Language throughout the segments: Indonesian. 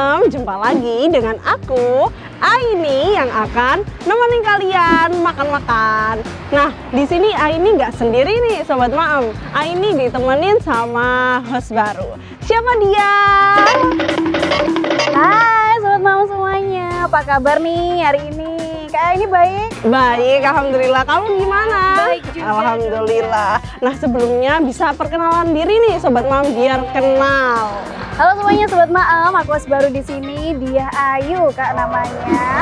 jumpa lagi dengan aku Aini yang akan nemenin kalian makan-makan. Nah, di sini Aini nggak sendiri nih, Sobat Maem. Aini ditemenin sama host baru. Siapa dia? Hai Sobat Maem semuanya, apa kabar nih hari ini? Kak Aini baik? Baik, alhamdulillah. Kamu gimana? Baik juga. Alhamdulillah. Nah, sebelumnya bisa perkenalan diri nih, Sobat Maem, biar kenal. Halo semuanya Sobat Maem, aku host baru di sini, dia Ayu Kak namanya.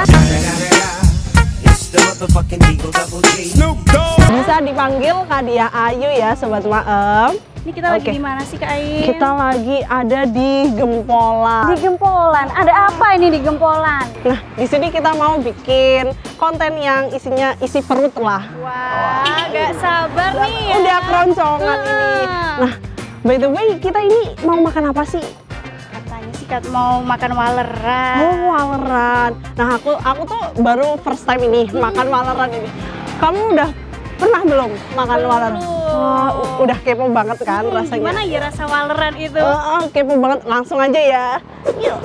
Bisa dipanggil Kak Dia Ayu ya, Sobat Maem. Ini kita lagi di mana sih Kak Ayu? Kita lagi ada di Gempolan. Di Gempolan. Ada apa ini di Gempolan? Nah, di sini kita mau bikin konten yang isinya isi perut lah. Wah, gak sabar nih ya. Udah keroncongan ini. Nah, by the way, kita ini mau makan apa sih? Katanya sih Kak mau makan waleran. Oh, waleran. Nah, aku tuh baru first time ini makan waleran ini. Kamu udah pernah belum makan waleran? Wah, udah kepo banget kan rasanya. Gimana ya rasa waleran itu? Kepo banget, langsung aja ya. Yuk.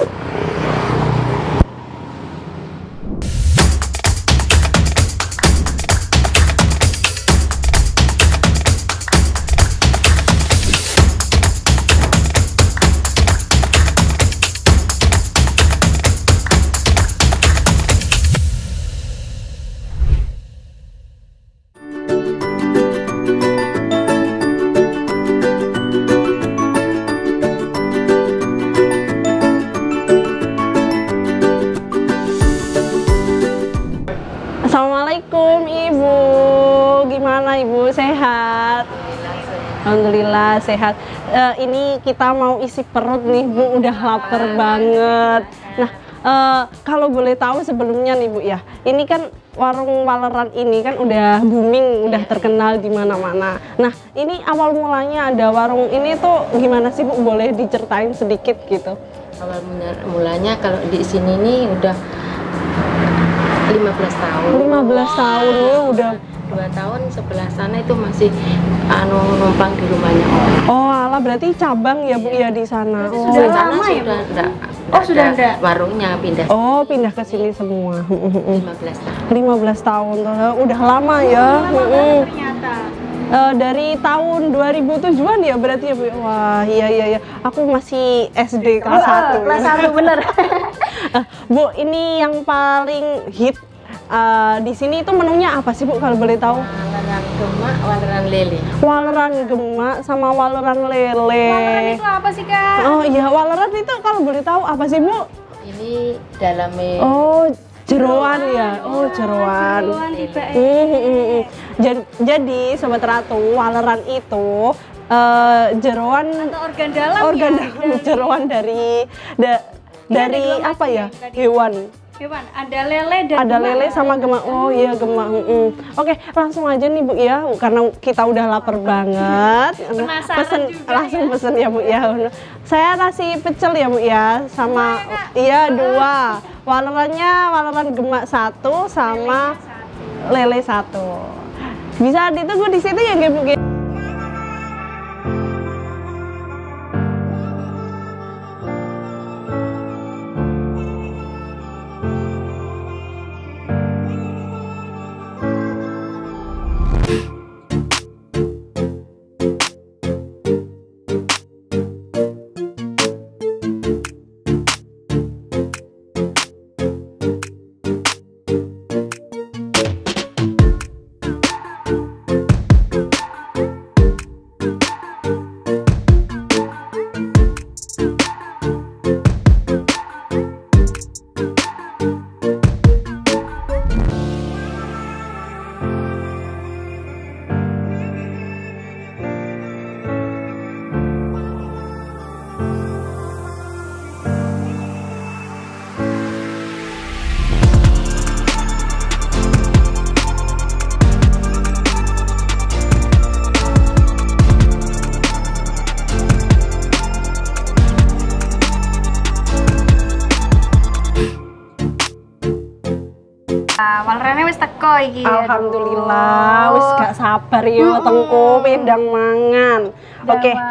Assalamualaikum Ibu, gimana Ibu, sehat? Alhamdulillah sehat. Ini kita mau isi perut nih Bu, udah lapar banget. Nah, kalau boleh tahu sebelumnya nih Bu ya, ini kan warung waleran ini kan udah booming, udah terkenal di mana-mana. Nah, ini awal mulanya ada warung ini tuh gimana sih Bu? Boleh diceritain sedikit gitu? Awal mulanya kalau di sini nih udah 15 tahun. 15 tahun ya udah. 2 tahun sebelah sana itu masih numpang di rumahnya orang. Oh, alah berarti cabang ya Bu ya di sana. Oh, Sudah Sana lama ya, Bu? sudah sudah enggak? warungnya pindah. Oh, pindah ke sini semua. 15 tahun. 15 tahun udah lama ya. Ternyata. Dari tahun 2007-an ya berarti ya Bu. Wah, iya. Aku masih SD kelas 1. Kelas 1 bener. Bu, ini yang paling hit di sini itu menunya apa sih Bu kalau boleh tahu? Waleran gemak, waleran lele. Waleran gemak sama waleran lele. Waleran itu apa sih Kak? Oh iya, waleran itu kalau boleh tahu apa sih Bu? Ini dalamnya Oh, jeroan ya. Oh, jeroan. Jadi Sobat Ratu, waleran itu jeroan Atau organ dalam jeroan dari apa ya? Hewan. Ada lele dan Ada lele sama gemak. Oh iya, gemak. Oke, langsung aja nih Bu ya, karena kita udah lapar banget. Penasaran juga langsung pesen ya Bu ya. Saya nasi pecel ya Bu ya, sama iya 2. Waleran gemak 1 sama lele 1. Bisa ditunggu di situ ya Bu? Walerannya wis teko iki. Alhamdulillah, wis gak sabar yo tengku pindang mangan. Oke.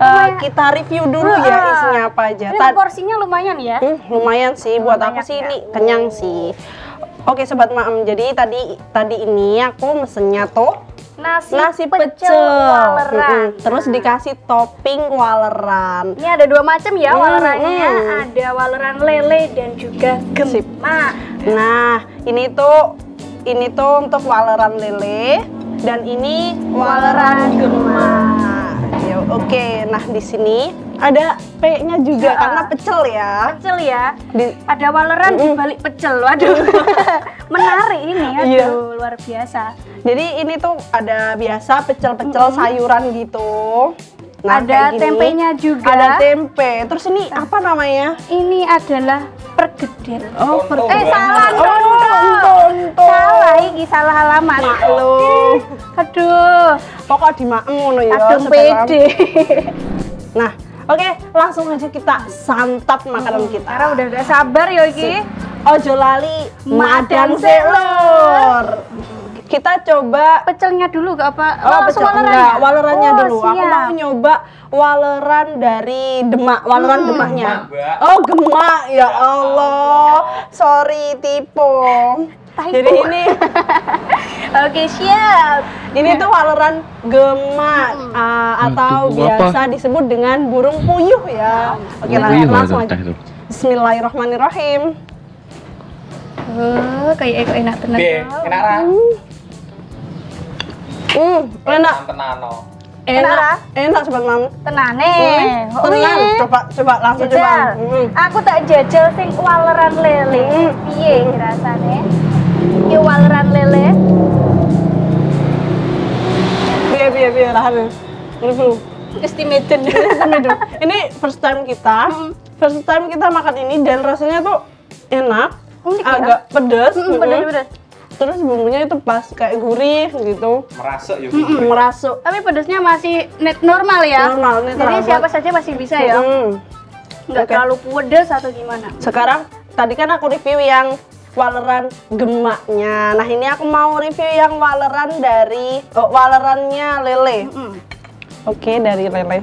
kita review dulu ya isinya apa aja. Ini porsinya lumayan ya. Lumayan sih, buat aku sih ya. ini kenyang sih. Oke sobat maem, jadi tadi ini aku mesennya tuh nasi pecel waleran. Terus dikasih topping waleran. Ini ada 2 macam ya walerannya. Ada waleran lele dan juga gemak. Nah, ini tuh untuk waleran lele dan ini waleran gemak. Ya, oke. Nah, di sini ada P-nya juga karena pecel ya. Pecel ya. Ada waleran di balik pecel. Waduh. Menarik ini. Aduh, luar biasa. Jadi ini tuh ada biasa pecel-pecel sayuran gitu. Nah, ada tempenya juga. Ada tempe. Terus ini apa namanya? Ini adalah pergedel. Oh, salah. Salah, iki salah alamat. Maklum. Aduh. Pokok di maem ngono ya. Aduh pede. Nah, oke, langsung aja kita santap makanan kita. Karena udah gak sabar ya iki. Ojo lali madang selor. Kita coba pecelnya dulu gak apa? Pecel enggak, walerannya dulu. Siap. Aku mau nyoba waleran dari Demak, waleran Demaknya. Oh, gemak. Ya Allah. Sorry, tipu. Jadi ini Oke, siap. Ini tuh waleran gemak atau biasa disebut dengan burung puyuh ya. Oke, langsung aja. Bismillahirrahmanirrahim. Kayak enak tenan. Enak ra? Enak sobat mam. Tenane. Tenan. Coba langsung coba. Aku tak jajal sing waleran lele. Piye rasane? Iki waleran lele. Piye lah. Istimewa. Ini first time kita. First time kita makan ini dan rasanya tuh enak. Agak pedas. Pedas. Terus bumbunya itu pas kayak gurih gitu. Merasuk ya. Merasuk. Tapi pedasnya masih net normal ya. Normal, netral. Jadi siapa saja masih bisa ya. Nggak terlalu pedas atau gimana. Sekarang tadi kan aku review yang waleran gemaknya. Nah, ini aku mau review yang waleran dari walerannya lele. Oke, dari lele.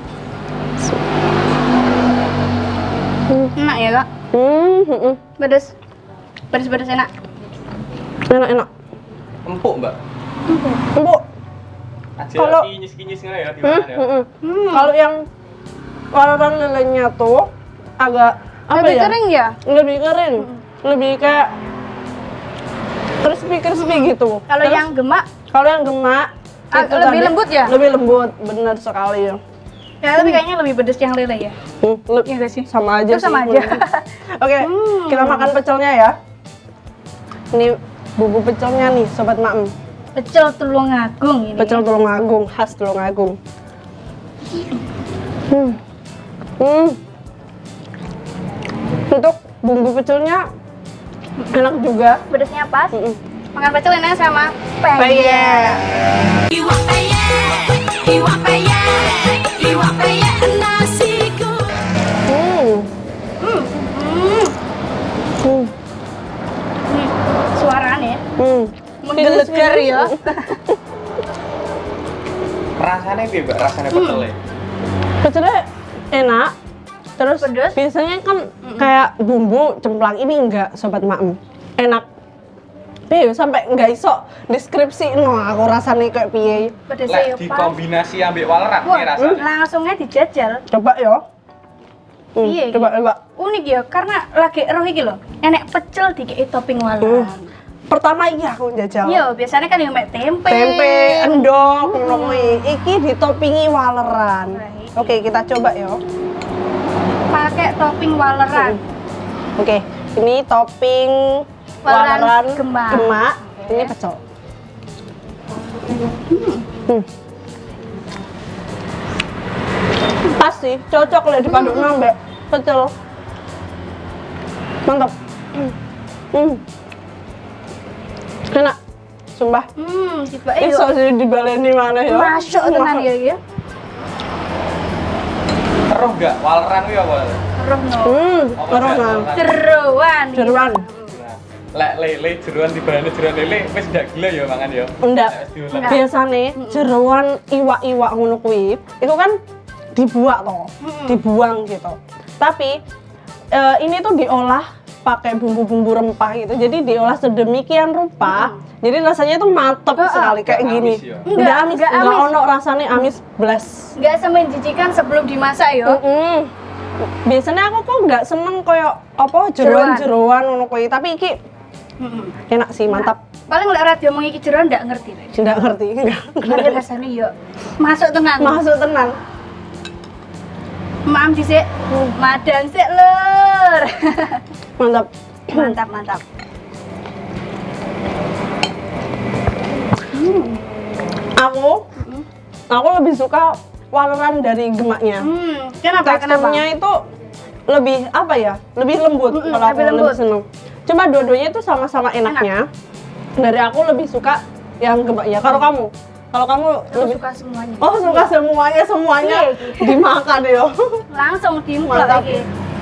Enak ya, Kak? Pedas. Pedas enak. Enak. Empuk, Mbak. Empuk. Kalau kinyis-kinyis ngono ya gimana ya? Kalau yang waleran lelenya tuh agak apa lebih ya? Kering ya? Lebih kering. Lebih kayak crispy gitu. Kalau yang gemak itu lebih lembut ya? Lebih lembut, benar sekali ya. Ya, tapi kayaknya lebih pedas yang lele ya. Iya gak sih? Sama aja. Oke, kita makan pecelnya ya. Ini bumbu pecelnya nih, sobat maem. Pecel Tulungagung ini. Pecel Tulungagung, khas Tulungagung. Untuk bumbu pecelnya enak juga. Pedasnya pas. Makan pecel enak sama peyek. Iwak peyek nasiku. Suaranya Menggelegar ya. Rasanya piye, Mbak? Rasanya pecelnya? Pecelnya enak. Terus pedas. biasanya kan kayak bumbu cemplang, ini enggak sobat maem. Enak. Piye sampai enggak iso deskripsi aku rasanya kayak piye. Pedasnya Lek dikombinasi ambek waleran piye rasanya? Langsungnya dijajal. Coba ya. Iya. Coba. Unik ya, karena lagi roh iki lho. Enek pecel dikei topping waleran. Pertama iki aku njajal. Iya, biasanya kan yang mek tempe. Endog, ngono kuwi. Iki ditopingi waleran. Oke, kita coba ya. Pakai topping waleran. Oke, ini topping waleran gemak. Ini pecel. Pas sih, cocok lah dipaduk nambah pecel. Mantap. Enak, sumpah. Tiba Iso sih dibaleni mana ya? Masuk tenan ya. Teruh enggak waleran kuwi apa? Roh no. Terus jeruan. Lek lele jeruan dibaleni jeruan lele wis ndak gila ya mangan ya. Enggak. Biasane jeruan iwak-iwak ngono kuwi, itu kan dibuat toh, dibuang gitu. Tapi ini tuh diolah pakai bumbu-bumbu rempah gitu. Jadi diolah sedemikian rupa. Jadi rasanya tuh mantep sekali kayak Nggak gini. amis ya? Nggak amis, Nggak nggak amis. ono rasanya amis blas. Nggak semenjijikan sebelum dimasak yo. Biasanya aku kok nggak seneng koyo apa jeroan-jeroan ngono kuwi, tapi iki enak sih, mantap. Paling lek radio ngomong iki jeroan ndak ngerti. Nggak ngerti, nggak. Tapi rasanya yo masuk tenan. Masuk tenan. Maam dhisik. Madang sik, Lur. Mantap. Mantap, mantap. Aku lebih suka waleran dari gemaknya. Kenapa? Teksturnya itu lebih apa ya? Lebih lembut kalau aku lebih lembut. lebih seneng. Cuma dua-duanya itu sama-sama enaknya. Dari aku lebih suka yang gemaknya. Kalau kamu Aku lebih suka semuanya. Oh, suka semuanya Iya, dimakan ya. Langsung dimplok Mantap. iki.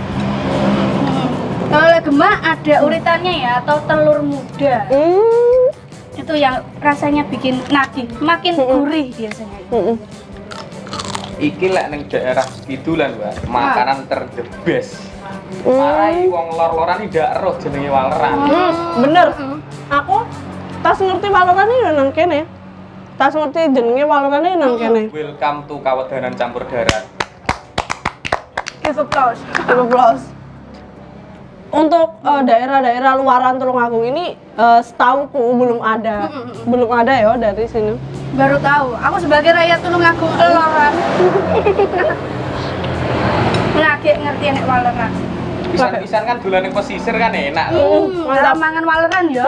Kalau gemak ada uritannya ya atau telur muda. Itu yang rasanya bikin nagih, makin gurih biasanya. Iki lek ning daerah kidulan, Mbak, makanan the best. Marai wong lor-loran iki ndak eruh jenenge waleran. Bener. Aku tas ngerti waleran ini nang kene. Tas ngerti jenenge waleran ini nang kene. Welcome to Kawedanan Campur Darat. Give applause. Plus. Untuk daerah-daerah luaran Tulungagung ini setauku belum ada ya dari sini. Baru tahu. Aku sebagai rakyat Tulungagung eloran. Lagi ngerti nek waleran. Pisan-pisan kan dolan ning pesisir kan enak. Mantap. Mangan waleran ya.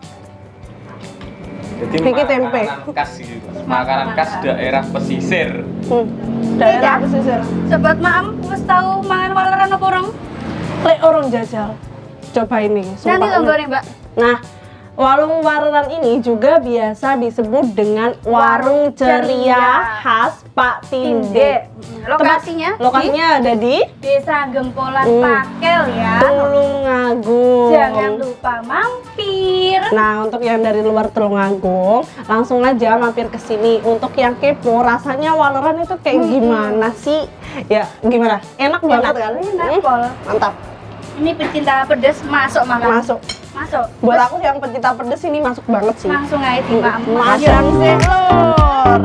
Jadi Iki tempe. makanan khas gitu. Makanan khas daerah pesisir. Daerah Iya. pesisir. Sobat Maam, wis tahu mangan waleran apa orang? Lek orang jajal. Coba ini. Nanti sumpah. tonggone, Mbak. Nah, warung waleran ini juga biasa disebut dengan warung ceria khas Pak Tinde. Lokasinya? Lokasinya ada di Desa Gempolan Pakel ya. Tulungagung. Jangan lupa mampir. Nah, untuk yang dari luar Tulungagung, langsung aja mampir ke sini. Untuk yang kepo, rasanya waleran itu kayak gimana sih? Ya, gimana? Enak banget kan? Enak, Pol. Mantap. Ini pecinta pedas masuk makan. Masuk. Masuk. Buat aku yang pecinta pedes ini masuk banget sih. Langsung aja di Maam. Madang sih, Lur.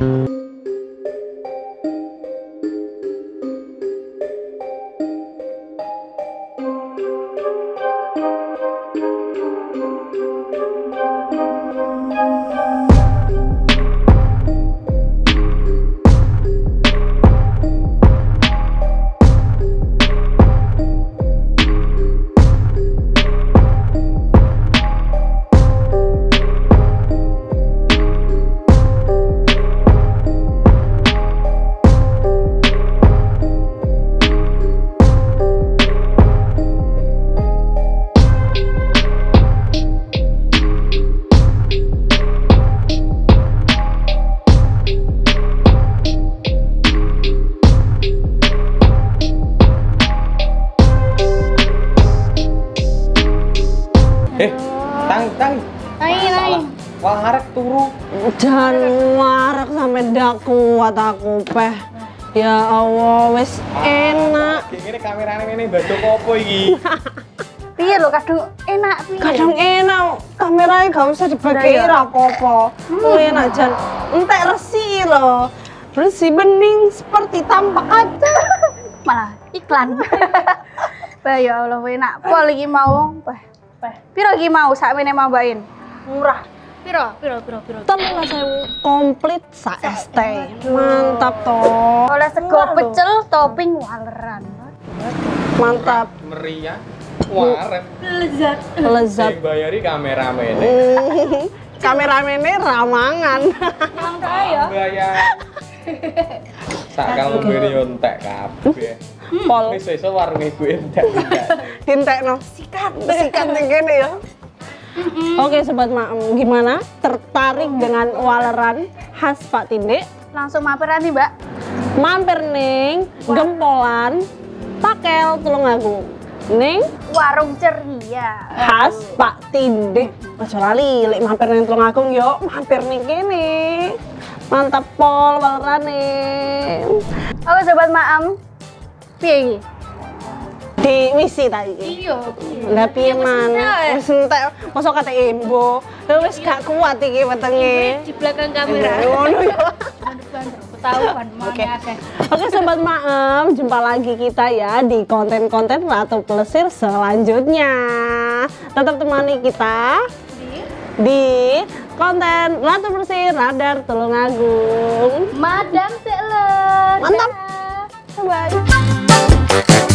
Tang. Nai. Wah, harap turu. Jangan warak sampai ndak kuat aku peh. Ya Allah, wes enak. Gini kamerane ngene badhe apa iki? Piye lho kadung enak piye? Kadang enak, kameranya gak usah dibagi apa-apa. Enak jan, entek resi loh. Bersih bening seperti tampak kaca. Malah iklan. Bah ya Allah enak pol iki mau. Piro iki mau sakmene mambain? Murah. Piro? 13.000 komplit sa ST. Mantap toh. Oleh sego pecel topping waleran. Mantap. Meriah. Warep. Lezat. Lezat. Sing bayari kameramene. Kameramennya ramangan. Emang kaya. Bayar. Sak kamu beri ontek kabeh. Pol Wis iso warung ibu entek. dintekno. Sikat ning kene ya. Oke sobat Maem, gimana? Tertarik dengan waleran khas Pak Tinde? Langsung mampir nanti, Mbak. Mampir ning Gempolan Pakel Tulungagung. Ning Warung ceria. khas Pak Tinde. Aja lali lek mampir ning Tulungagung yo, mampir ning kene. Mantap pol walerane. Apa sobat Maam? Piye iki? Di wisi tadi. Iya. Lah piye maneh? Wis entek mosok kate embo. Wis gak kuat iki wetenge. Di belakang kamera. Ngono ya. Ketahuan Oke. mana akeh. Oke sobat Maem, jumpa lagi kita ya di konten-konten Ratu Plesir selanjutnya. Tetap temani kita di konten Ratu Plesir Radar Tulungagung. Madam Seler. Mantap. Bye.